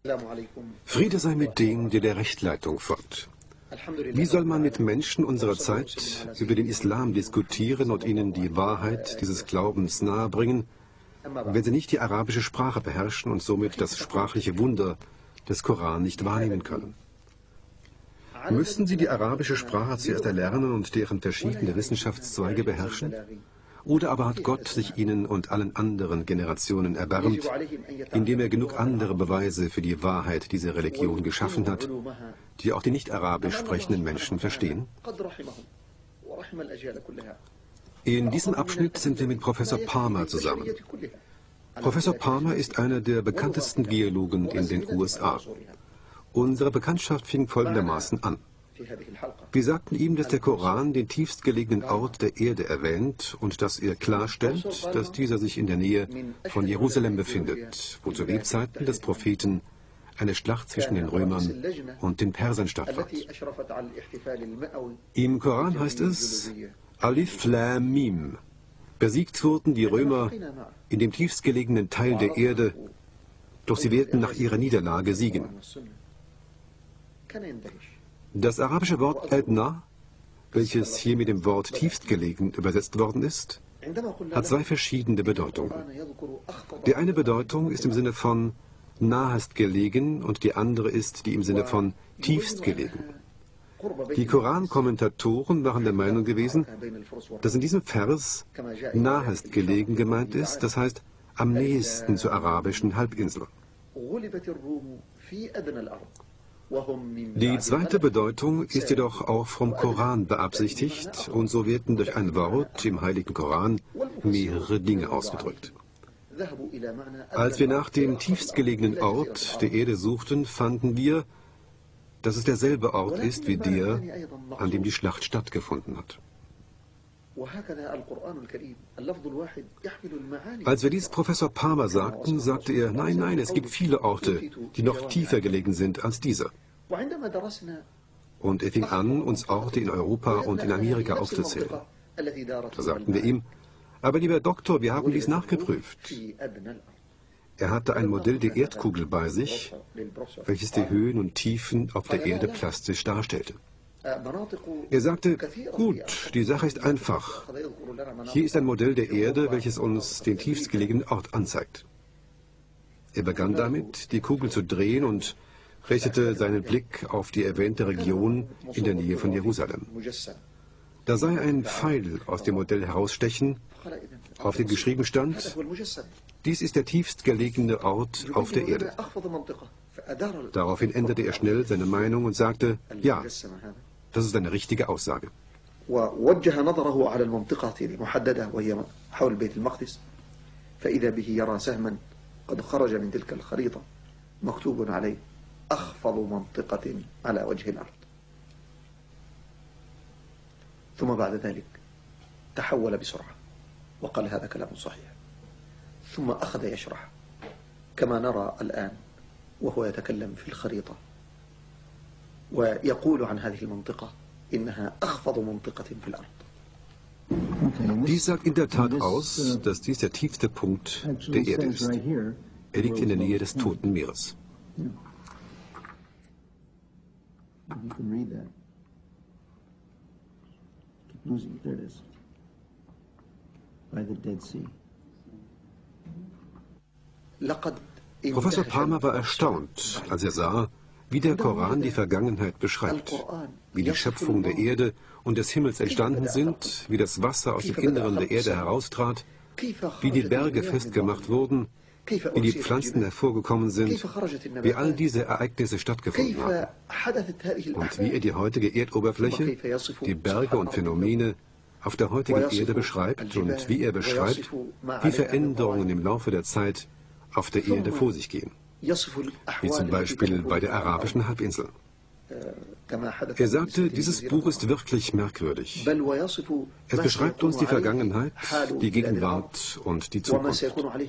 Friede sei mit dem, der der Rechtleitung folgt. Wie soll man mit Menschen unserer Zeit über den Islam diskutieren und ihnen die Wahrheit dieses Glaubens nahebringen, wenn sie nicht die arabische Sprache beherrschen und somit das sprachliche Wunder des Koran nicht wahrnehmen können? Müssten sie die arabische Sprache zuerst erlernen und deren verschiedene Wissenschaftszweige beherrschen? Oder aber hat Gott sich ihnen und allen anderen Generationen erbarmt, indem er genug andere Beweise für die Wahrheit dieser Religion geschaffen hat, die auch die nicht arabisch sprechenden Menschen verstehen? In diesem Abschnitt sind wir mit Professor Palmer zusammen. Professor Palmer ist einer der bekanntesten Geologen in den USA. Unsere Bekanntschaft fing folgendermaßen an. Wir sagten ihm, dass der Koran den tiefstgelegenen Ort der Erde erwähnt und dass er klarstellt, dass dieser sich in der Nähe von Jerusalem befindet, wo zu Lebzeiten des Propheten eine Schlacht zwischen den Römern und den Persern stattfand. Im Koran heißt es, Alif Lam Mim. Besiegt wurden die Römer in dem tiefstgelegenen Teil der Erde, doch sie werden nach ihrer Niederlage siegen. Das arabische Wort Adna, welches hier mit dem Wort tiefstgelegen übersetzt worden ist, hat zwei verschiedene Bedeutungen. Die eine Bedeutung ist im Sinne von nahest gelegen und die andere ist die im Sinne von tiefst gelegen. Die Koran-Kommentatoren waren der Meinung gewesen, dass in diesem Vers nahest gelegen gemeint ist, das heißt am nächsten zur arabischen Halbinsel. Die zweite Bedeutung ist jedoch auch vom Koran beabsichtigt und so werden durch ein Wort im Heiligen Koran mehrere Dinge ausgedrückt. Als wir nach dem tiefstgelegenen Ort der Erde suchten, fanden wir, dass es derselbe Ort ist wie der, an dem die Schlacht stattgefunden hat. Als wir dies Professor Palmer sagten, sagte er, nein, nein, es gibt viele Orte, die noch tiefer gelegen sind als dieser. Und er fing an, uns Orte in Europa und in Amerika aufzuzählen. Da sagten wir ihm, aber lieber Doktor, wir haben dies nachgeprüft. Er hatte ein Modell der Erdkugel bei sich, welches die Höhen und Tiefen auf der Erde plastisch darstellte. Er sagte, gut, die Sache ist einfach. Hier ist ein Modell der Erde, welches uns den tiefstgelegenen Ort anzeigt. Er begann damit, die Kugel zu drehen und richtete seinen Blick auf die erwähnte Region in der Nähe von Jerusalem. Da sah er einen Pfeil aus dem Modell herausstechen, auf dem geschrieben stand, dies ist der tiefstgelegene Ort auf der Erde. Daraufhin änderte er schnell seine Meinung und sagte, ja, das ist eine richtige Aussage. ووجه نظره على المنطقة المحددة وهي حول بيت المقدس فإذا به يرى سهما قد خرج من تلك الخريطة مكتوب عليه أخفض منطقة على وجه الأرض. ثم بعد ذلك تحول بسرعة وقال هذا كلام صحيح ثم أخذ يشرح كما نرى الآن وهو يتكلم في الخريطة ويقول عن هذه المنطقة إنها أخفض منطقة في الأرض. Dies sagt in der Tat aus, dass dies der tiefste Punkt der Erde ist. Er liegt in der Nähe des Toten Meeres. Professor Palmer war erstaunt, als er sah, wie der Koran die Vergangenheit beschreibt, wie die Schöpfung der Erde und des Himmels entstanden sind, wie das Wasser aus dem Inneren der Erde heraustrat, wie die Berge festgemacht wurden, wie die Pflanzen hervorgekommen sind, wie all diese Ereignisse stattgefunden haben und wie er die heutige Erdoberfläche, die Berge und Phänomene auf der heutigen Erde beschreibt und wie er beschreibt, wie Veränderungen im Laufe der Zeit auf der Erde vor sich gehen, wie zum Beispiel bei der arabischen Halbinsel. Er sagte, dieses Buch ist wirklich merkwürdig. Es beschreibt uns die Vergangenheit, die Gegenwart und die Zukunft.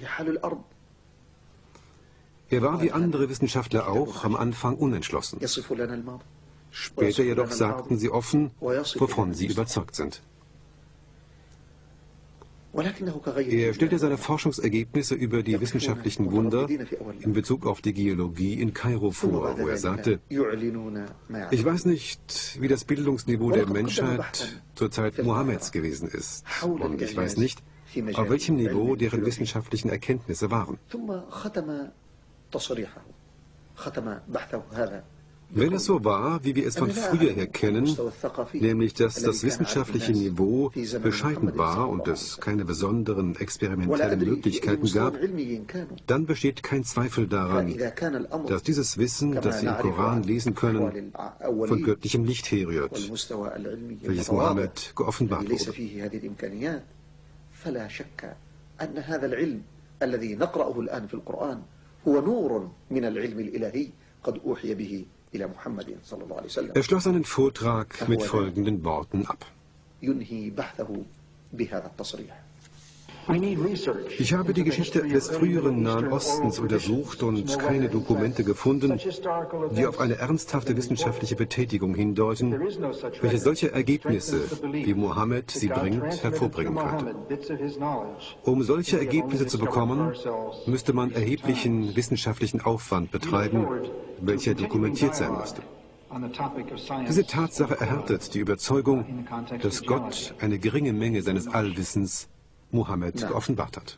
Er war wie andere Wissenschaftler auch am Anfang unentschlossen. Später jedoch sagten sie offen, wovon sie überzeugt sind. Er stellte seine Forschungsergebnisse über die wissenschaftlichen Wunder in Bezug auf die Geologie in Kairo vor, wo er sagte, ich weiß nicht, wie das Bildungsniveau der Menschheit zur Zeit Mohammeds gewesen ist. Und ich weiß nicht, auf welchem Niveau deren wissenschaftlichen Erkenntnisse waren. Wenn es so war, wie wir es von früher her kennen, nämlich dass das wissenschaftliche Niveau bescheiden war und es keine besonderen experimentellen Möglichkeiten gab, dann besteht kein Zweifel daran, dass dieses Wissen, das Sie im Koran lesen können, von göttlichem Licht herrührt, welches Mohammed geoffenbart wurde. Er schloss seinen Vortrag mit folgenden Worten ab. Ich habe die Geschichte des früheren Nahen Ostens untersucht und keine Dokumente gefunden, die auf eine ernsthafte wissenschaftliche Betätigung hindeuten, welche solche Ergebnisse, wie Mohammed sie bringt, hervorbringen könnte. Um solche Ergebnisse zu bekommen, müsste man erheblichen wissenschaftlichen Aufwand betreiben, welcher dokumentiert sein müsste. Diese Tatsache erhärtet die Überzeugung, dass Gott eine geringe Menge seines Allwissens Mohammed geoffenbart hat.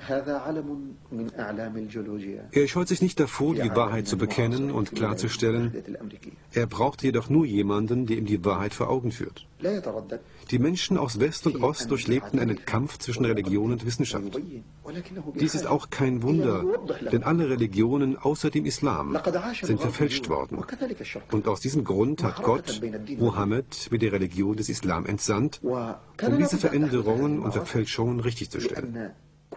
Er scheut sich nicht davor, die Wahrheit zu bekennen und klarzustellen. Er braucht jedoch nur jemanden, der ihm die Wahrheit vor Augen führt. Die Menschen aus West und Ost durchlebten einen Kampf zwischen Religion und Wissenschaft. Dies ist auch kein Wunder, denn alle Religionen außer dem Islam sind verfälscht worden. Und aus diesem Grund hat Gott Mohammed mit der Religion des Islam entsandt, um diese Veränderungen und Verfälschungen richtigzustellen.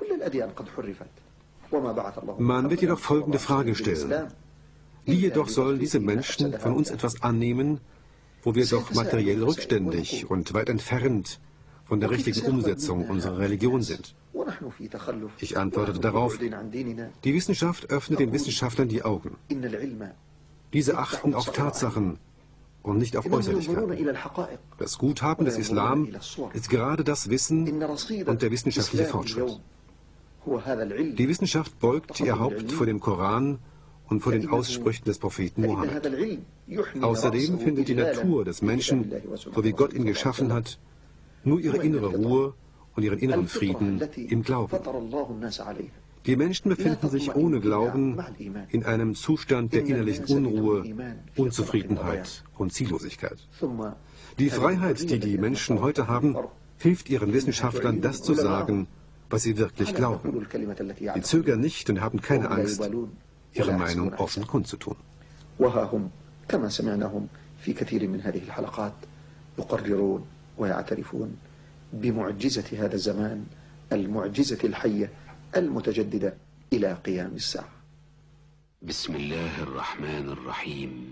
Man wird jedoch folgende Frage stellen. Wie jedoch sollen diese Menschen von uns etwas annehmen, wo wir doch materiell rückständig und weit entfernt von der richtigen Umsetzung unserer Religion sind? Ich antwortete darauf, die Wissenschaft öffnet den Wissenschaftlern die Augen. Diese achten auf Tatsachen und nicht auf Äußerlichkeiten. Das Guthaben des Islam ist gerade das Wissen und der wissenschaftliche Fortschritt. Die Wissenschaft beugt ihr Haupt vor dem Koran und vor den Aussprüchen des Propheten Mohammed. Außerdem findet die Natur des Menschen, so wie Gott ihn geschaffen hat, nur ihre innere Ruhe und ihren inneren Frieden im Glauben. Die Menschen befinden sich ohne Glauben in einem Zustand der innerlichen Unruhe, Unzufriedenheit und Ziellosigkeit. Die Freiheit, die die Menschen heute haben, hilft ihren Wissenschaftlern, das zu sagen, was sie wirklich glauben. Sie zögern nicht und haben keine Angst, ihre Meinung offen kundzutun. كما سمعناهم في كثير من هذه الحلقات يقررون ويعترفون بمعجزة هذا الزمان، المعجزة الحية المتجددة إلى قيام الساعة. بسم الله الرحمن الرحيم.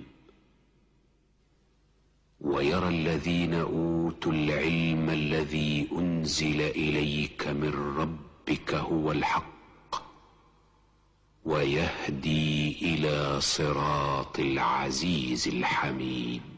ويرى الذين أوتوا العلم الذي أنزل إليك من ربك هو الحق ويهدي إلى صراط العزيز الحميد.